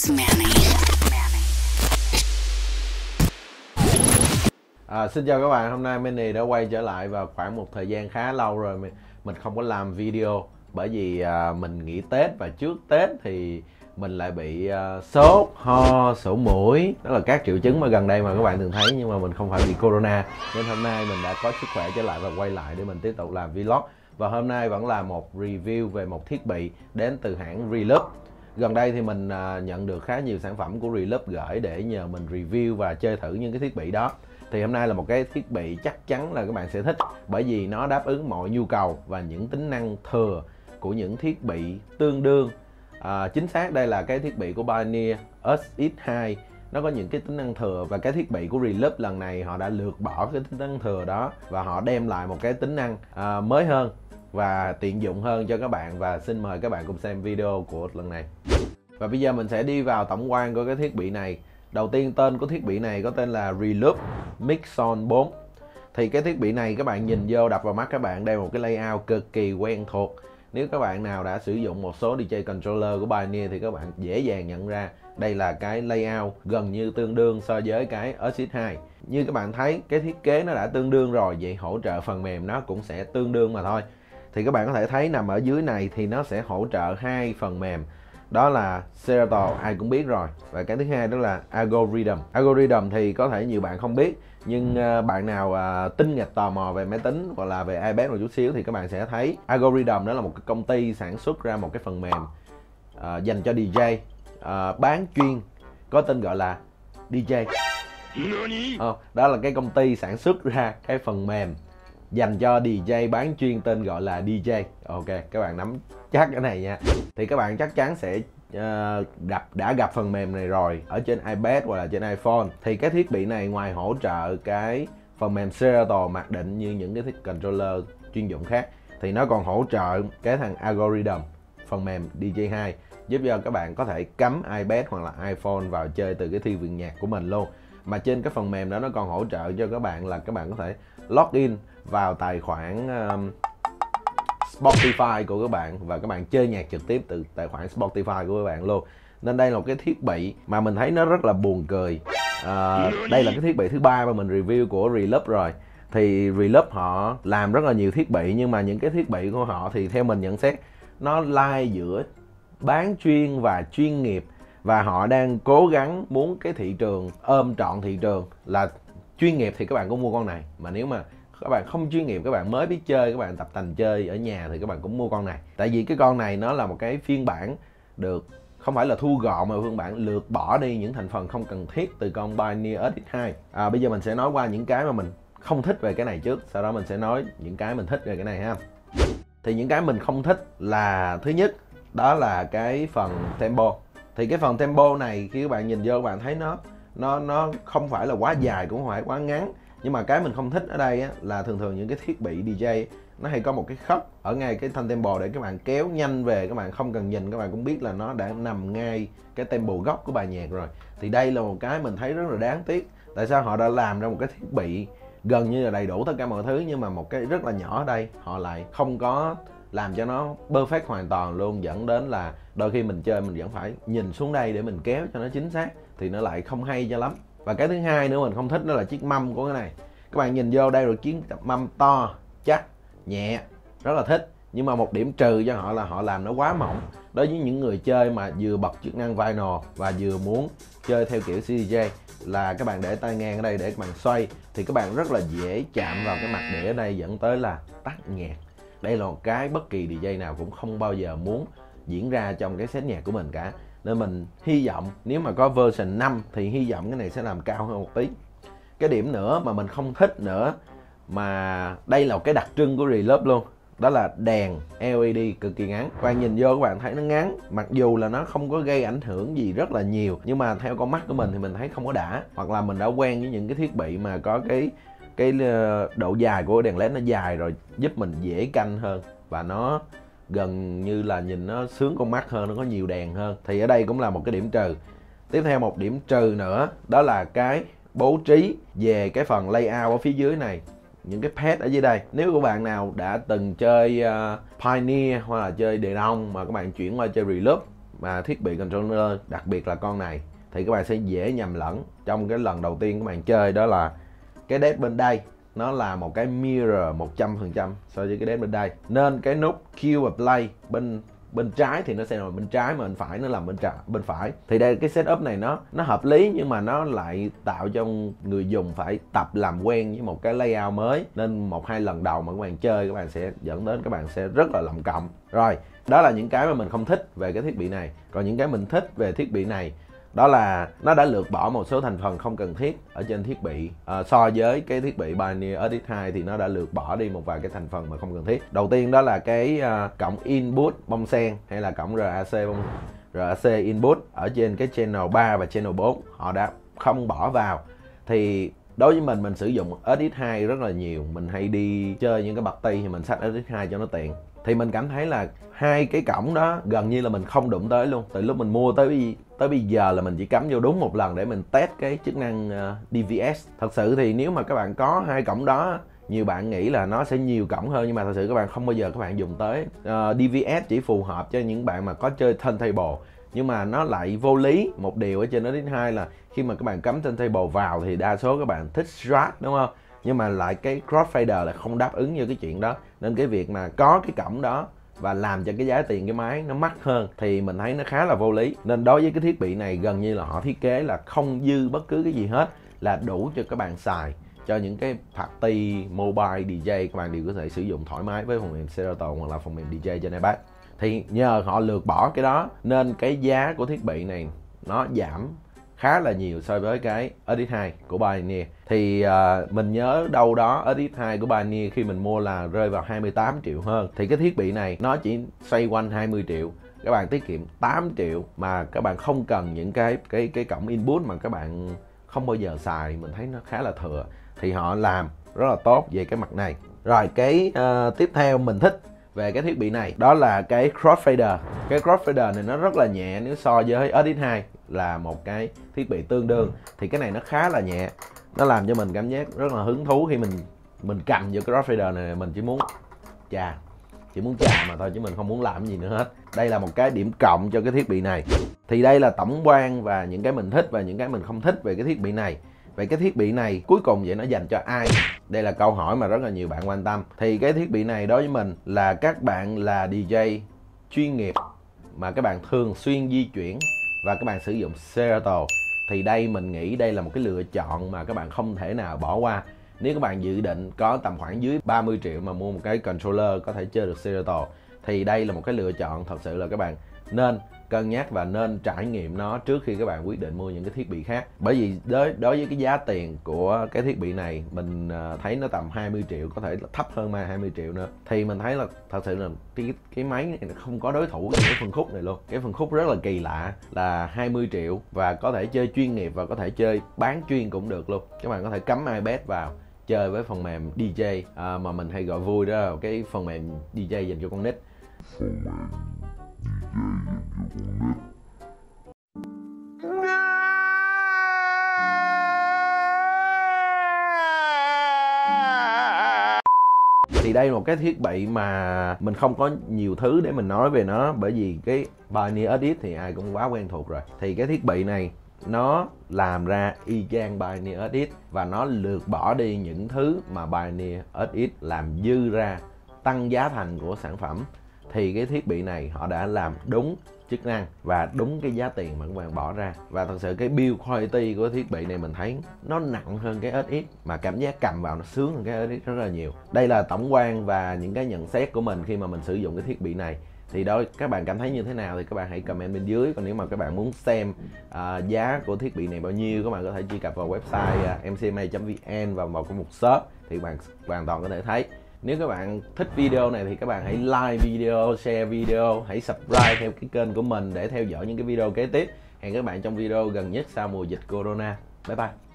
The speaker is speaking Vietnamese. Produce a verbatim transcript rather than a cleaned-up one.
It's Manny. À, xin chào các bạn, hôm nay Manny đã quay trở lại và khoảng một thời gian khá lâu rồi mình, mình không có làm video bởi vì à, mình nghỉ Tết và trước Tết thì mình lại bị à, sốt, ho, sổ mũi. Đó là các triệu chứng mà gần đây mà các bạn thường thấy, nhưng mà mình không phải bị corona. Nên hôm nay mình đã có sức khỏe trở lại và quay lại để mình tiếp tục làm vlog. Và hôm nay vẫn là một review về một thiết bị đến từ hãng Reloop. Gần đây thì mình à, nhận được khá nhiều sản phẩm của Reloop gửi để nhờ mình review và chơi thử những cái thiết bị đó. Thì hôm nay là một cái thiết bị chắc chắn là các bạn sẽ thích, bởi vì nó đáp ứng mọi nhu cầu và những tính năng thừa của những thiết bị tương đương. À, chính xác đây là cái thiết bị của Pioneer ét ích hai. Nó có những cái tính năng thừa, và cái thiết bị của Reloop lần này họ đã lược bỏ cái tính năng thừa đó và họ đem lại một cái tính năng à, mới hơn và tiện dụng hơn cho các bạn. Và xin mời các bạn cùng xem video của lần này. Và bây giờ mình sẽ đi vào tổng quan của cái thiết bị này. Đầu tiên, tên của thiết bị này có tên là Reloop Mixon bốn. Thì cái thiết bị này các bạn nhìn vô đập vào mắt các bạn đây, một cái layout cực kỳ quen thuộc. Nếu các bạn nào đã sử dụng một số đê gi controller của Pioneer thì các bạn dễ dàng nhận ra đây là cái layout gần như tương đương so với cái ét ích hai. Như các bạn thấy, cái thiết kế nó đã tương đương rồi, vậy hỗ trợ phần mềm nó cũng sẽ tương đương mà thôi. Thì các bạn có thể thấy nằm ở dưới này thì nó sẽ hỗ trợ hai phần mềm. Đó là Serato, ai cũng biết rồi. Và cái thứ hai đó là Algorithm. Algorithm thì có thể nhiều bạn không biết, nhưng uh, bạn nào uh, tinh nghịch tò mò về máy tính hoặc là về iPad một chút xíu thì các bạn sẽ thấy Algorithm đó là một cái công ty sản xuất ra một cái phần mềm uh, dành cho đê gi uh, bán chuyên, có tên gọi là đê gi. Oh, đó là cái công ty sản xuất ra cái phần mềm dành cho đê gi bán chuyên tên gọi là đê gi. Ok, các bạn nắm chắc cái này nha. Thì các bạn chắc chắn sẽ uh, gặp đã gặp phần mềm này rồi ở trên iPad hoặc là trên iPhone. Thì cái thiết bị này ngoài hỗ trợ cái phần mềm Serato mặc định như những cái thiết controller chuyên dụng khác, thì nó còn hỗ trợ cái thằng Algorithm, phần mềm đê gi hai, giúp cho các bạn có thể cắm iPad hoặc là iPhone vào chơi từ cái thư viện nhạc của mình luôn. Mà trên cái phần mềm đó nó còn hỗ trợ cho các bạn là các bạn có thể login vào tài khoản um, Spotify của các bạn và các bạn chơi nhạc trực tiếp từ tài khoản Spotify của các bạn luôn. Nên đây là một cái thiết bị mà mình thấy nó rất là buồn cười. À, đây là cái thiết bị thứ ba mà mình review của Reloop rồi. Thì Reloop họ làm rất là nhiều thiết bị, nhưng mà những cái thiết bị của họ thì theo mình nhận xét nó lai giữa bán chuyên và chuyên nghiệp. Và họ đang cố gắng muốn cái thị trường ôm trọn thị trường là chuyên nghiệp thì các bạn cũng mua con này, mà nếu mà các bạn không chuyên nghiệp, các bạn mới biết chơi, các bạn tập tành chơi ở nhà thì các bạn cũng mua con này. Tại vì cái con này nó là một cái phiên bản được không phải là thu gọn, mà phiên bản lược bỏ đi những thành phần không cần thiết từ con Pioneer ét ích hai. À, bây giờ mình sẽ nói qua những cái mà mình không thích về cái này trước, sau đó mình sẽ nói những cái mình thích về cái này ha. Thì những cái mình không thích là, thứ nhất đó là cái phần tempo. Thì cái phần tempo này khi các bạn nhìn vô các bạn thấy nó nó nó không phải là quá dài cũng không phải quá ngắn. Nhưng mà cái mình không thích ở đây á, là thường thường những cái thiết bị đê gi nó hay có một cái khớp ở ngay cái thanh tempo để các bạn kéo nhanh về, các bạn không cần nhìn các bạn cũng biết là nó đã nằm ngay cái tempo gốc của bài nhạc rồi. Thì đây là một cái mình thấy rất là đáng tiếc. Tại sao họ đã làm ra một cái thiết bị gần như là đầy đủ tất cả mọi thứ, nhưng mà một cái rất là nhỏ ở đây họ lại không có làm cho nó perfect hoàn toàn luôn, dẫn đến là đôi khi mình chơi mình vẫn phải nhìn xuống đây để mình kéo cho nó chính xác, thì nó lại không hay cho lắm. Và cái thứ hai nữa mình không thích đó là chiếc mâm của cái này. Các bạn nhìn vô đây rồi, chiếc mâm to, chắc, nhẹ, rất là thích. Nhưng mà một điểm trừ cho họ là họ làm nó quá mỏng. Đối với những người chơi mà vừa bật chức năng vinyl và vừa muốn chơi theo kiểu xê đê gi là các bạn để tai ngang ở đây để các bạn xoay, thì các bạn rất là dễ chạm vào cái mặt đĩa ở đây, dẫn tới là tắt nhạc. Đây là một cái bất kỳ đê gi nào cũng không bao giờ muốn diễn ra trong cái set nhạc của mình cả. Nên mình hy vọng nếu mà có version năm thì hy vọng cái này sẽ làm cao hơn một tí. Cái điểm nữa mà mình không thích nữa, mà đây là một cái đặc trưng của Reloop luôn, đó là đèn lờ e đê cực kỳ ngắn. Các bạn nhìn vô các bạn thấy nó ngắn, mặc dù là nó không có gây ảnh hưởng gì rất là nhiều, nhưng mà theo con mắt của mình thì mình thấy không có đã. Hoặc là mình đã quen với những cái thiết bị mà có cái cái độ dài của đèn led nó dài rồi, giúp mình dễ canh hơn và nó gần như là nhìn nó sướng con mắt hơn, nó có nhiều đèn hơn. Thì ở đây cũng là một cái điểm trừ. Tiếp theo một điểm trừ nữa đó là cái bố trí về cái phần layout ở phía dưới này, những cái pad ở dưới đây. Nếu các bạn nào đã từng chơi uh, Pioneer hoặc là chơi Denon mà các bạn chuyển qua chơi Reloop mà thiết bị controller, đặc biệt là con này, thì các bạn sẽ dễ nhầm lẫn trong cái lần đầu tiên các bạn chơi. Đó là cái đét bên đây nó là một cái mirror một trăm phần trăm so với cái đét bên đây, nên cái nút Q và Play bên bên trái thì nó sẽ nằm bên trái, mà bên phải nó làm bên trái bên phải. Thì đây cái setup này nó nó hợp lý, nhưng mà nó lại tạo cho người dùng phải tập làm quen với một cái layout mới, nên một hai lần đầu mà các bạn chơi các bạn sẽ dẫn đến các bạn sẽ rất là lộng cộng. Rồi, đó là những cái mà mình không thích về cái thiết bị này. Còn những cái mình thích về thiết bị này đó là nó đã lược bỏ một số thành phần không cần thiết ở trên thiết bị. À, so với cái thiết bị Pioneer ét ích hai thì nó đã lược bỏ đi một vài cái thành phần mà không cần thiết. Đầu tiên đó là cái uh, cổng input bông sen hay là cổng rờ a xê bông rờ a xê input ở trên cái channel ba và channel bốn họ đã không bỏ vào. Thì đối với mình mình sử dụng ét ích hai rất là nhiều, mình hay đi chơi những cái party thì mình xách ét ích hai cho nó tiện. Thì mình cảm thấy là hai cái cổng đó gần như là mình không đụng tới luôn. Từ lúc mình mua tới tới bây giờ là mình chỉ cắm vô đúng một lần để mình test cái chức năng uh, đê vê ét. Thật sự thì nếu mà các bạn có hai cổng đó, nhiều bạn nghĩ là nó sẽ nhiều cổng hơn, nhưng mà thật sự các bạn không bao giờ các bạn dùng tới. uh, đê vê ét chỉ phù hợp cho những bạn mà có chơi turntable, nhưng mà nó lại vô lý một điều ở trên ét ích hai là khi mà các bạn cắm turntable vào thì đa số các bạn thích strat, đúng không? Nhưng mà lại cái crossfader là không đáp ứng như cái chuyện đó, nên cái việc mà có cái cổng đó và làm cho cái giá tiền cái máy nó mắc hơn thì mình thấy nó khá là vô lý. Nên đối với cái thiết bị này gần như là họ thiết kế là không dư bất cứ cái gì hết, là đủ cho các bạn xài cho những cái party mobile đê gi. Các bạn đều có thể sử dụng thoải mái với phần mềm Serato hoặc là phần mềm đê gi trên iPad. Thì nhờ họ lược bỏ cái đó nên cái giá của thiết bị này nó giảm khá là nhiều so với cái ét ích hai của Pioneer. Thì uh, mình nhớ đâu đó ét ích hai của Pioneer khi mình mua là rơi vào hai mươi tám triệu hơn. Thì cái thiết bị này nó chỉ xoay quanh hai mươi triệu. Các bạn tiết kiệm tám triệu mà các bạn không cần những cái cái cái cổng input mà các bạn không bao giờ xài, mình thấy nó khá là thừa. Thì họ làm rất là tốt về cái mặt này. Rồi cái uh, tiếp theo mình thích về cái thiết bị này đó là cái crossfader. Cái crossfader này nó rất là nhẹ nếu so với ét ích hai là một cái thiết bị tương đương, thì cái này nó khá là nhẹ. Nó làm cho mình cảm giác rất là hứng thú khi mình mình cầm vô cái crossfader này, mình chỉ muốn chà chỉ muốn chà mà thôi, chứ mình không muốn làm gì nữa hết. Đây là một cái điểm cộng cho cái thiết bị này. Thì đây là tổng quan và những cái mình thích và những cái mình không thích về cái thiết bị này. Vậy cái thiết bị này cuối cùng vậy nó dành cho ai? Đây là câu hỏi mà rất là nhiều bạn quan tâm. Thì cái thiết bị này đối với mình là các bạn là đê gi chuyên nghiệp mà các bạn thường xuyên di chuyển và các bạn sử dụng Serato, thì đây mình nghĩ đây là một cái lựa chọn mà các bạn không thể nào bỏ qua. Nếu các bạn dự định có tầm khoảng dưới ba mươi triệu mà mua một cái controller có thể chơi được Serato, thì đây là một cái lựa chọn thật sự là các bạn nên cân nhắc và nên trải nghiệm nó trước khi các bạn quyết định mua những cái thiết bị khác. Bởi vì đối, đối với cái giá tiền của cái thiết bị này, mình thấy nó tầm hai mươi triệu, có thể là thấp hơn mà hai mươi triệu nữa. Thì mình thấy là thật sự là cái, cái máy này không có đối thủ trong cái phân khúc này luôn. Cái phân khúc rất là kỳ lạ là hai mươi triệu và có thể chơi chuyên nghiệp và có thể chơi bán chuyên cũng được luôn. Các bạn có thể cắm iPad vào chơi với phần mềm đê gi à, mà mình hay gọi vui đó là cái phần mềm đê gi dành cho con nít. Thì đây là một cái thiết bị mà mình không có nhiều thứ để mình nói về nó, bởi vì cái Pioneer ét ích thì ai cũng quá quen thuộc rồi. Thì cái thiết bị này nó làm ra y chang Pioneer ét ích và nó lược bỏ đi những thứ mà Pioneer ét ích làm dư ra, tăng giá thành của sản phẩm. Thì cái thiết bị này họ đã làm đúng chức năng và đúng cái giá tiền mà các bạn bỏ ra. Và thật sự cái build quality của thiết bị này mình thấy nó nặng hơn cái ét ích, mà cảm giác cầm vào nó sướng hơn cái ét ích rất là nhiều. Đây là tổng quan và những cái nhận xét của mình khi mà mình sử dụng cái thiết bị này. Thì đó, các bạn cảm thấy như thế nào thì các bạn hãy comment bên dưới. Còn nếu mà các bạn muốn xem uh, giá của thiết bị này bao nhiêu, các bạn có thể truy cập vào website uh, em xê em a chấm vn và vào cái mục shop thì bạn hoàn toàn có thể thấy. Nếu các bạn thích video này thì các bạn hãy like video, share video, hãy subscribe theo cái kênh của mình để theo dõi những cái video kế tiếp. Hẹn các bạn trong video gần nhất sau mùa dịch Corona. Bye bye.